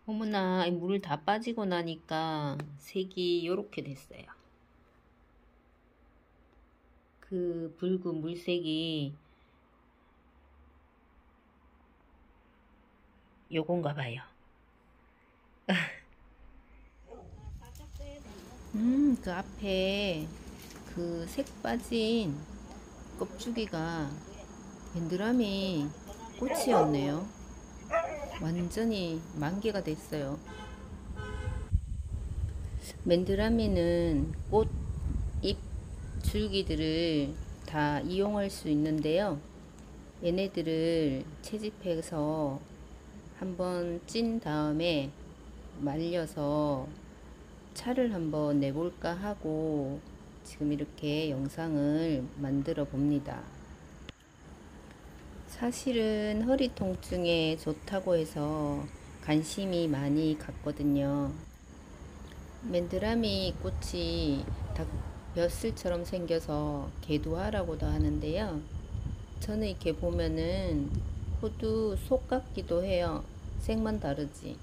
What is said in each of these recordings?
어머나, 물 다 빠지고 나니까 색이 요렇게 됐어요. 그 붉은 물색이 요건가 봐요. 그 앞에 그 색 빠진 껍데기가 밴드라미 꽃이었네요. 완전히 만개가 됐어요. 맨드라미는 꽃, 잎, 줄기들을 다 이용할 수 있는데요. 얘네들을 채집해서 한번 찐 다음에 말려서 차를 한번 내볼까 하고 지금 이렇게 영상을 만들어 봅니다. 사실은 허리 통증에 좋다고 해서 관심이 많이 갔거든요. 맨드라미 꽃이 벼슬처럼 생겨서 개두화라고도 하는데요. 저는 이렇게 보면은 호두 속 같기도 해요. 색만 다르지.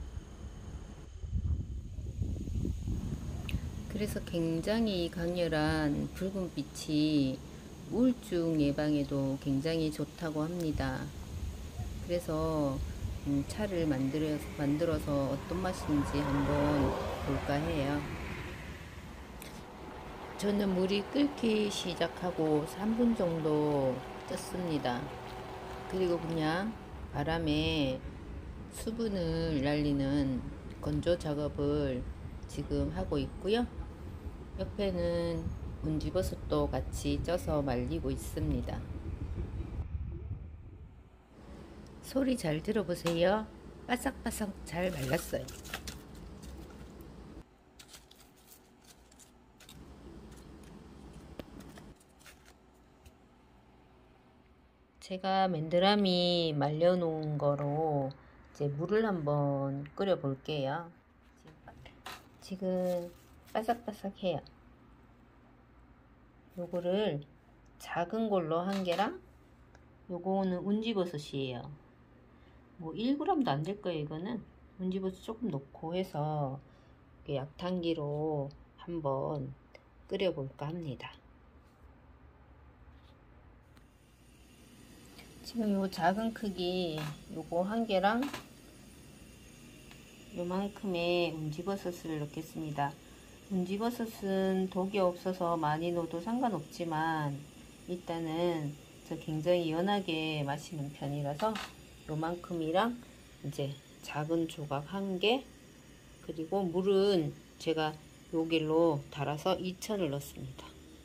그래서 굉장히 강렬한 붉은빛이 우울증 예방에도 굉장히 좋다고 합니다. 그래서 차를 만들어서 어떤 맛인지 한번 볼까 해요. 저는 물이 끓기 시작하고 3분 정도 쪘습니다. 그리고 그냥 바람에 수분을 날리는 건조 작업을 지금 하고 있고요. 옆에는 문지버섯도 같이 쪄서 말리고 있습니다. 소리 잘 들어보세요. 바삭바삭 잘 말랐어요. 제가 맨드라미 말려놓은 거로 이제 물을 한번 끓여 볼게요. 지금 바삭바삭해요. 요거를 작은 걸로 한 개랑 요거는 운지버섯이에요. 뭐 1g도 안 될 거예요. 이거는 운지버섯 조금 넣고 해서 약탕기로 한번 끓여 볼까 합니다. 지금 요 작은 크기 요거 한 개랑 요만큼의 운지버섯을 넣겠습니다. 운지버섯은 독이 없어서 많이 넣어도 상관없지만 일단은 저 굉장히 연하게 마시는 편이라서 요만큼이랑 이제 작은 조각 한 개, 그리고 물은 제가 요길로 달아서 2천을 넣습니다.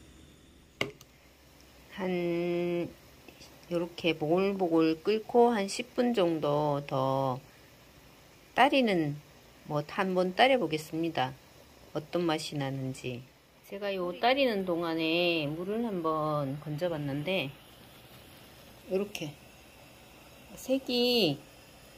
한 요렇게 보글보글 끓고 한 10분 정도 더 따리는 한번 따려 보겠습니다. 어떤 맛이 나는지. 제가 요 따리는 동안에 물을 한번 건져 봤는데 이렇게 색이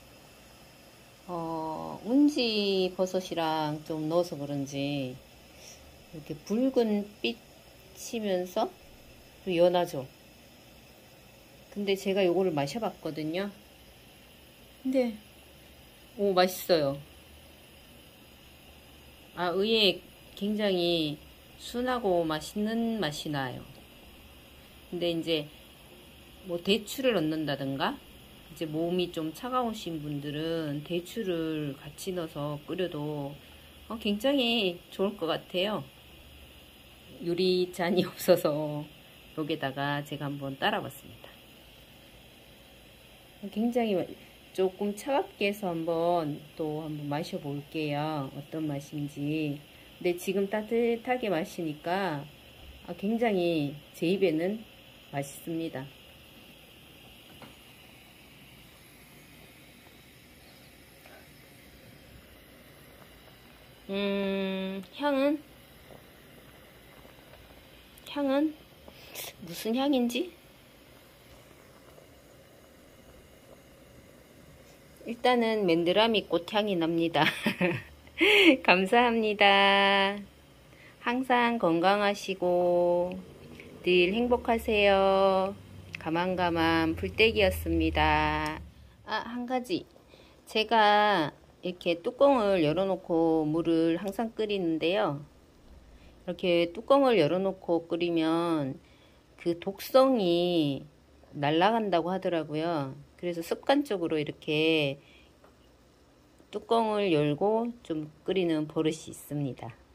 운지 버섯이랑 좀 넣어서 그런지 이렇게 붉은 빛이면서 또 연하죠. 근데 제가 요거를 마셔봤거든요. 근데 오, 맛있어요. 의외에 굉장히 순하고 맛있는 맛이 나요. 근데 이제 뭐 대추를 넣는다든가 이제 몸이 좀 차가우신 분들은 대추를 같이 넣어서 끓여도 굉장히 좋을 것 같아요. 유리잔이 없어서 여기다가 제가 한번 따라봤습니다. 굉장히 조금 차갑게 해서 한번 마셔볼게요. 어떤 맛인지. 근데 지금 따뜻하게 마시니까 굉장히 제 입에는 맛있습니다. 향은 무슨 향인지? 일단은 맨드라미 꽃향이 납니다. 감사합니다. 항상 건강하시고 늘 행복하세요. 가만가만 풀떼기였습니다. 한 가지. 제가 이렇게 뚜껑을 열어놓고 물을 항상 끓이는데요. 이렇게 뚜껑을 열어놓고 끓이면 그 독성이 날아간다고 하더라고요. 그래서 습관적으로 이렇게 뚜껑을 열고 좀 끓이는 버릇이 있습니다.